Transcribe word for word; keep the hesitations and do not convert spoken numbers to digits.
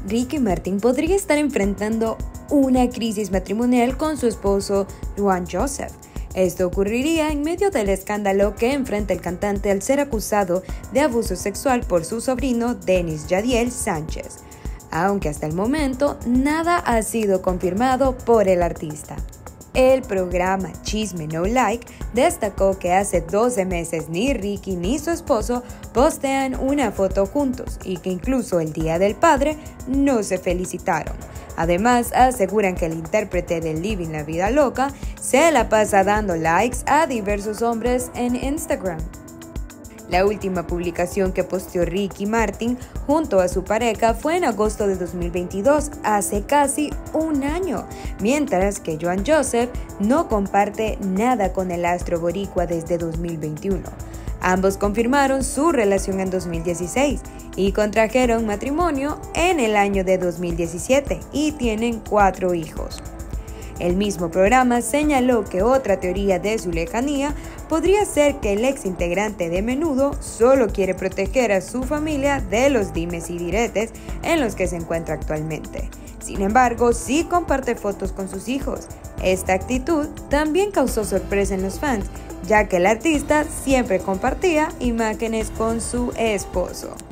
Ricky Martin podría estar enfrentando una crisis matrimonial con su esposo Joan Joseph. Esto ocurriría en medio del escándalo que enfrenta el cantante al ser acusado de abuso sexual por su sobrino Denis Yadiel Sánchez, aunque hasta el momento nada ha sido confirmado por el artista. El programa Chisme No Like destacó que hace doce meses ni Ricky ni su esposo postean una foto juntos y que incluso el Día del Padre no se felicitaron. Además, aseguran que el intérprete de Living la Vida Loca se la pasa dando likes a diversos hombres en Instagram. La última publicación que posteó Ricky Martin junto a su pareja fue en agosto de dos mil veintidós, hace casi un año, mientras que Joan Joseph no comparte nada con el astro boricua desde dos mil veintiuno. Ambos confirmaron su relación en dos mil dieciséis y contrajeron matrimonio en el año de dos mil diecisiete y tienen cuatro hijos. El mismo programa señaló que otra teoría de su lejanía podría ser que el ex integrante de Menudo solo quiere proteger a su familia de los dimes y diretes en los que se encuentra actualmente. Sin embargo, sí comparte fotos con sus hijos. Esta actitud también causó sorpresa en los fans, ya que el artista siempre compartía imágenes con su esposo.